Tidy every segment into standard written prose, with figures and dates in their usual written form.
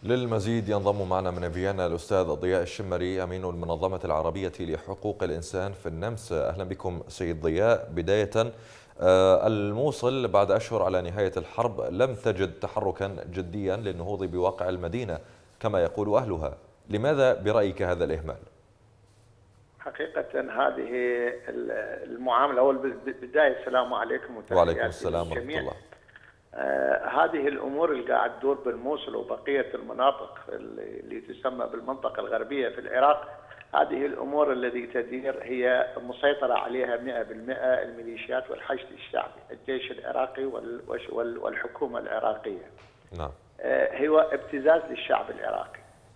للمزيد ينضم معنا من فيينا الأستاذ ضياء الشمري أمين المنظمة العربية لحقوق الإنسان في النمسا. أهلا بكم سيد ضياء. بداية، الموصل بعد أشهر على نهاية الحرب لم تجد تحركا جديا للنهوض بواقع المدينة كما يقول أهلها، لماذا برأيك هذا الإهمال؟ حقيقة هذه المعاملة، أول بالبداية السلام عليكم وعليكم وتحياتي السلام ورحمة للجميع. الله. هذه الأمور اللي قاعد تدور بالموصل وبقية المناطق اللي تسمى بالمنطقة الغربية في العراق، هذه الأمور التي تدير هي مسيطرة عليها 100% الميليشيات والحشد الشعبي، الجيش العراقي والحكومة العراقية. نعم. هو ابتزاز للشعب العراقي،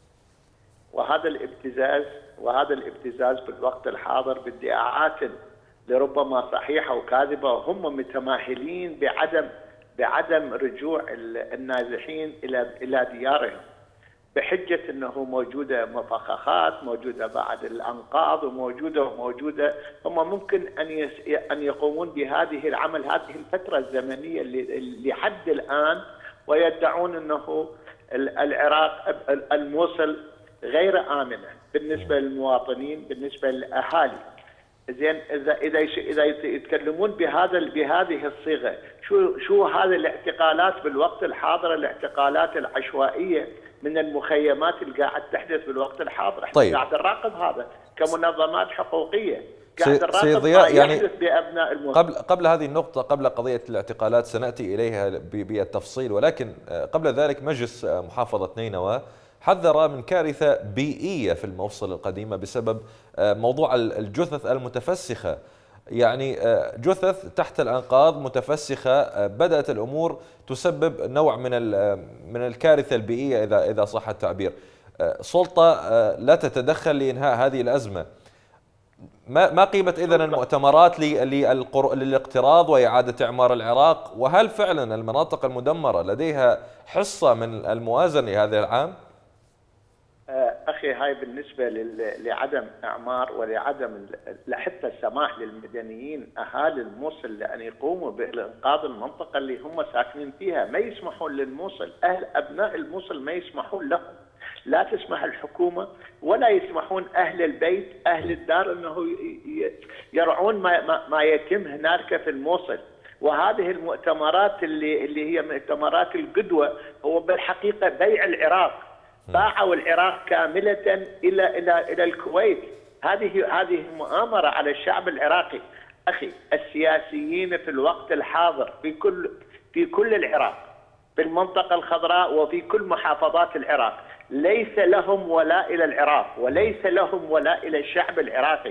وهذا الابتزاز بالوقت الحاضر بادعاءات لربما صحيحه وكاذبه، وهم متماهلين بعدم رجوع النازحين الى ديارهم، بحجه انه موجوده مفخخات، موجوده بعد الانقاض، وموجوده هم ممكن ان يقومون بهذه العمل هذه الفتره الزمنيه اللي لحد الان، ويدعون انه العراق الموصل غير آمنة بالنسبة للمواطنين، بالنسبة للأهالي. زين، إذا يتكلمون بهذه الصيغة، شو هذه الاعتقالات بالوقت الحاضر، الاعتقالات العشوائية من المخيمات اللي قاعد تحدث بالوقت الحاضر. احنا طيب، قاعد نراقب هذا كمنظمات حقوقية، قاعد سيد نراقب ما ضياء، يعني يحدث بأبناء الموصل. قبل هذه النقطة، قبل قضية الاعتقالات سنأتي إليها بالتفصيل، ولكن قبل ذلك مجلس محافظة نينوى حذر من كارثة بيئية في الموصل القديمة بسبب موضوع الجثث المتفسخة، يعني جثث تحت الأنقاض متفسخة. بدأت الأمور تسبب نوع من الكارثة البيئية إذا صح التعبير. سلطة لا تتدخل لإنهاء هذه الأزمة. ما قيمة إذن المؤتمرات للاقتراض وإعادة إعمار العراق؟ وهل فعلا المناطق المدمرة لديها حصة من الموازنة لهذا العام؟ أخي، هاي بالنسبة لعدم إعمار ولعدم حتى السماح للمدنيين أهالي الموصل لأن يقوموا بإنقاذ المنطقة اللي هم ساكنين فيها، ما يسمحون للموصل، أبناء الموصل ما يسمحون لهم، لا تسمح الحكومة ولا يسمحون أهل البيت أهل الدار أنه يرعون ما يتم هناك في الموصل. وهذه المؤتمرات اللي هي مؤتمرات القدوة هو بالحقيقة بيع العراق، باعوا العراق كاملة إلى الكويت. هذه مؤامرة على الشعب العراقي. أخي، السياسيين في الوقت الحاضر في كل العراق، في المنطقة الخضراء وفي كل محافظات العراق، ليس لهم ولاء إلى العراق، وليس لهم ولاء إلى الشعب العراقي.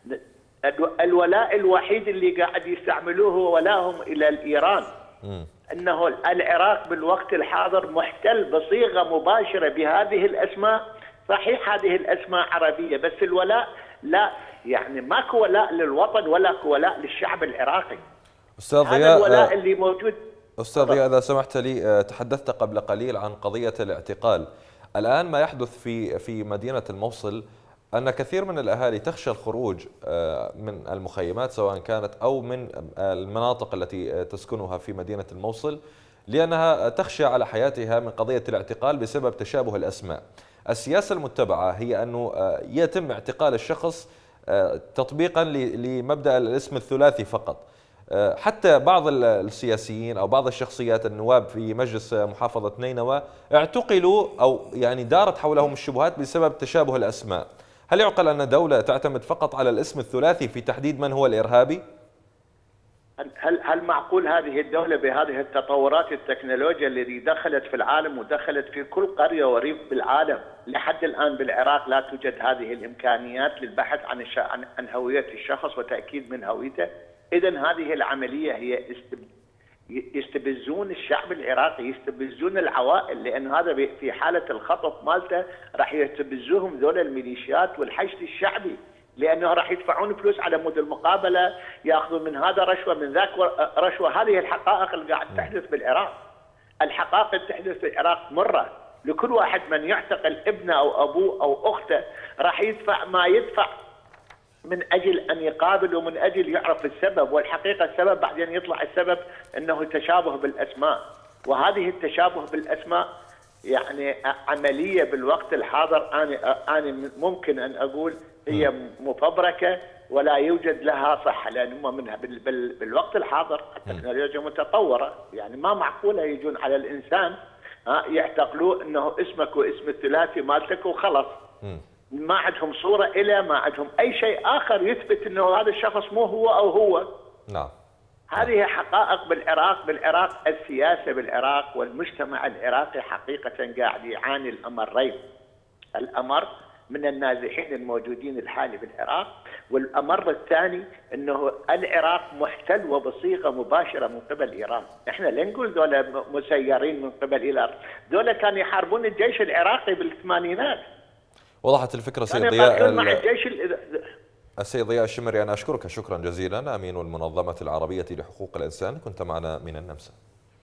الولاء الوحيد اللي قاعد يستعملوه هو ولاهم إلى إيران. أنه العراق بالوقت الحاضر محتل بصيغة مباشرة بهذه الأسماء. صحيح هذه الأسماء عربية، بس الولاء لا، يعني ماكو ولاء للوطن ولا ولاء للشعب العراقي. أستاذ هذا ضياء، الولاء اللي موجود. أستاذ ضياء، إذا سمحت لي، تحدثت قبل قليل عن قضية الاعتقال. الآن ما يحدث في مدينة الموصل أن كثير من الأهالي تخشى الخروج من المخيمات، سواء كانت أو من المناطق التي تسكنها في مدينة الموصل، لأنها تخشى على حياتها من قضية الاعتقال بسبب تشابه الأسماء. السياسة المتبعة هي أنه يتم اعتقال الشخص تطبيقا لمبدأ الاسم الثلاثي فقط. حتى بعض السياسيين أو بعض الشخصيات النواب في مجلس محافظة نينوى اعتقلوا، أو يعني دارت حولهم الشبهات بسبب تشابه الأسماء. هل يعقل أن دولة تعتمد فقط على الاسم الثلاثي في تحديد من هو الإرهابي؟ هل معقول هذه الدولة بهذه التطورات التكنولوجيا التي دخلت في العالم ودخلت في كل قرية وريف بالعالم، لحد الآن بالعراق لا توجد هذه الإمكانيات للبحث عن هوية الشخص وتأكيد من هويته؟ إذن هذه العملية هي يستبزون الشعب العراقي، يستبزون العوائل، لأن هذا في حالة الخطف مالته راح يستبزوهم ذول الميليشيات والحشد الشعبي، لأنه راح يدفعون فلوس على مود المقابلة، يأخذون من هذا رشوة من ذاك رشوة. هذه الحقائق اللي قاعد تحدث بالعراق. الحقائق اللي تحدث في العراق مرة، لكل واحد من يعتقل ابنه أو أبوه أو أخته راح يدفع ما يدفع من أجل أن يقابل ومن أجل يعرف السبب، والحقيقة السبب بعدين يطلع السبب أنه تشابه بالأسماء. وهذه التشابه بالأسماء يعني عملية بالوقت الحاضر أنا ممكن أن أقول هي مفبركة ولا يوجد لها صحة، لأن هم منها بالوقت الحاضر التكنولوجيا متطورة، يعني ما معقولة يجون على الإنسان يعتقلوه أنه اسمك واسم الثلاثي مالتك وخلص. ما عندهم صورة إلى، ما عندهم أي شيء آخر يثبت أنه هذا الشخص مو هو أو هو. نعم. هذه حقائق بالعراق السياسة بالعراق والمجتمع العراقي حقيقة قاعد يعاني الأمرين. الأمر من النازحين الموجودين الحالي بالعراق، والأمر الثاني أنه العراق محتل وبصيغة مباشرة من قبل إيران. احنا لا نقول دولة مسيرين من قبل إيران، دولة كانوا يحاربون الجيش العراقي بالثمانينات. وضحت الفكرة سيد السيد ضياء الشمري. أنا أشكرك شكرا جزيلا، أمين المنظمة العربية لحقوق الإنسان، كنت معنا من النمسا.